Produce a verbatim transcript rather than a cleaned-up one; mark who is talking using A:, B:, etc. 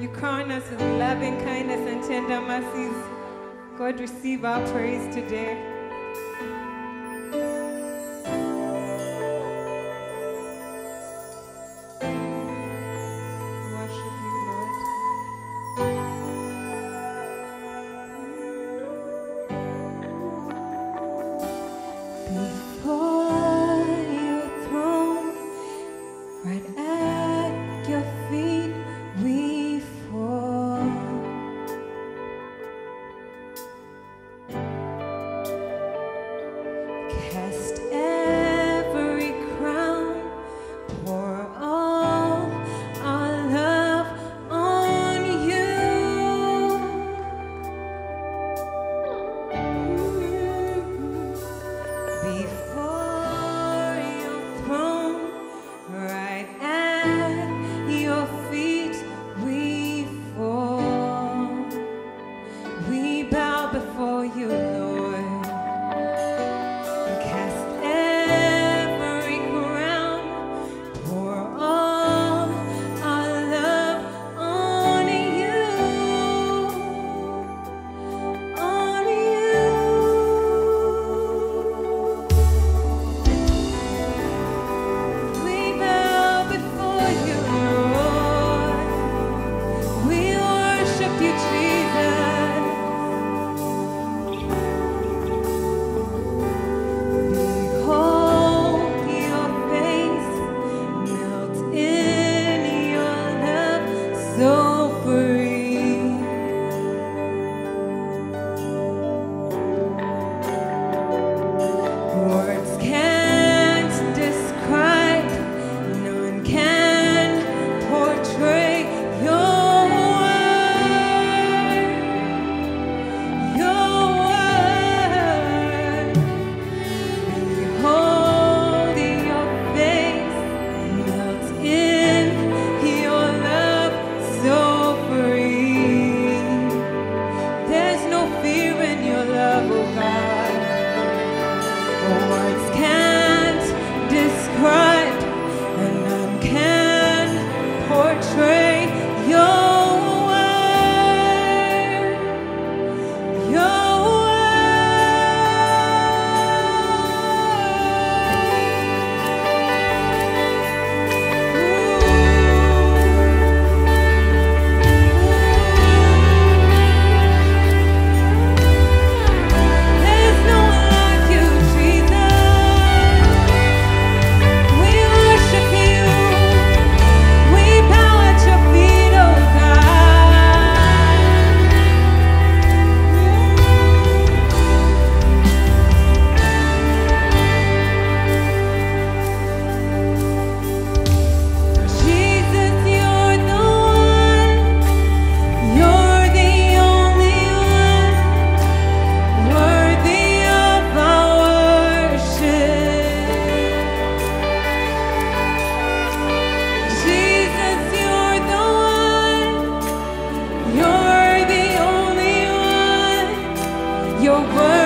A: You crown us with loving kindness and tender mercies. God, receive our praise today. Worship you, Lord. Before your throne, right at your feet, we fall. Cast every crown, pour all our love on you. Before your throne, right at your feet, we fall. We bow before you, Lord. Cast every crown, pour all our love on you, on you. We bow before you, Lord. We worship you, Jesus. Behold your face, melt in your love so free. Words can't describe, none can portray your word, your word. Behold your face, melt in your love so free. There's no fear in your love, oh God. Words can't describe, and none can portray your word, your There's no one like you, Jesus. We worship you. We bow at your feet, oh God. Jesus, you're the one. You're the only one worthy of our worship. Jesus, you're the one. You're the only one. You're worthy